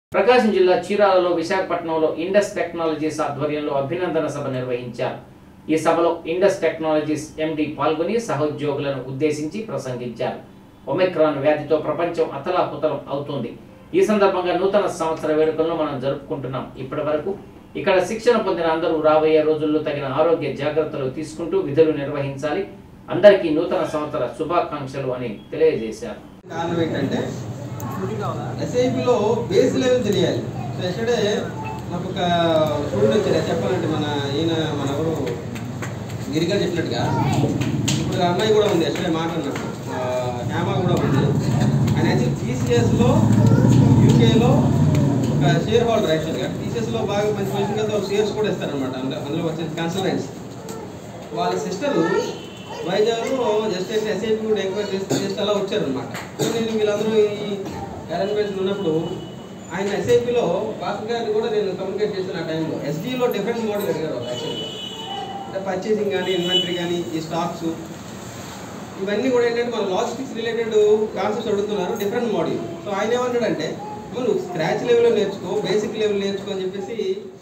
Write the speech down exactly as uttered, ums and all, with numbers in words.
ప్రకాశం జిల్లా చీరాలలో విశాఖపట్నంలో Indus technologies ఆధ్వర్యంలో అభినందన సభ నిర్వహించారు. ఈ సభలో ఇండస్ టెక్నాలజీస్ ఎండి పాల్గొని సహోద్యోగులను ఉద్దేశించి ప్రసంగించారు. ఒమిక్రాన్ వ్యాధితో ప్రపంచం అతలాకుతలం అవుతుంది. ఈ సందర్భంగా నూతన సంవత్సర వేడుకలను మనం జరుపుకుంటున్నాం. ఇప్పటి వరకు ఇక్కడ శిక్షణ పొందిన అందరూ రాబోయే రోజుల్లో తగిన ఆరోగ్య జాగ్రత్తలు తీసుకుంటూ విధులు నిర్వహించాలి. అందరికీ నూతన సంవత్సర శుభాకాంక్షలు అని తెలియజేశారు. కారణం ఏంటంటే ఎస్ఐపిలో బేస్ లెవెల్ తెలియాలి. సో ఎస్టర్డే నాకు ఒక స్టూడెంట్ వచ్చారు చెప్పాలంటే మన ఈయన మన ఎవరు గిరిగా చెప్పినట్టుగా ఇప్పుడు అమ్మాయి కూడా ఉంది. ఎస్టర్డే మాట్లాడినట్టు హ్యామా కూడా ఉంది. ఆయన యాక్చువల్ టీసీఎస్లో యూకేలో ఒక షేర్ హోల్డర్. యాక్చువల్గా టీసీఎస్లో బాగా మంచి మంచి కదా షేర్స్ కూడా ఇస్తారనమాట. అందులో అందులో వచ్చేసి కన్సల్టెంట్స్ వాళ్ళ సిస్టరు వైజాగ్లో జస్ట్ ఎస్ఐపి కూడా ఎంక్వైరీ చేస్తే జస్ట్ అలా వచ్చారనమాట. నేను వీళ్ళందరూ ఈ అరేంజ్మెంట్స్ ఉన్నప్పుడు ఆయన ఎస్ఐపిలో భాస్కర్ గారిని కూడా నేను కమ్యూనికేట్ చేసిన ఆ టైంలో ఎస్డీలో డిఫరెంట్ మోడల్ అడిగారు వాళ్ళు. యాక్చువల్గా అంటే పర్చేసింగ్ కానీ ఇన్వెంటరీ కానీ ఈ స్టాక్స్ ఇవన్నీ కూడా ఏంటంటే మన లాజిస్టిక్స్ రిలేటెడ్ కాన్సెప్ట్స్ అడుగుతున్నారు, డిఫరెంట్ మోడల్. సో ఆయన ఏమన్నాడంటే నువ్వు స్క్రాచ్ లెవెల్లో నేర్చుకో, బేసిక్ లెవెల్ నేర్చుకో అని చెప్పేసి